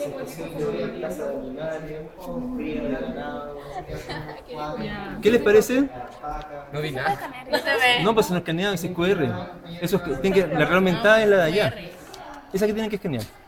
Plaza de animales, cría de ganado, ¿Qué les parece? No vi nada. No se ve. No, pues se nos escanean ese QR. Eso es que tienen que, la realidad aumentada es la de allá. Esa que tienen que escanear.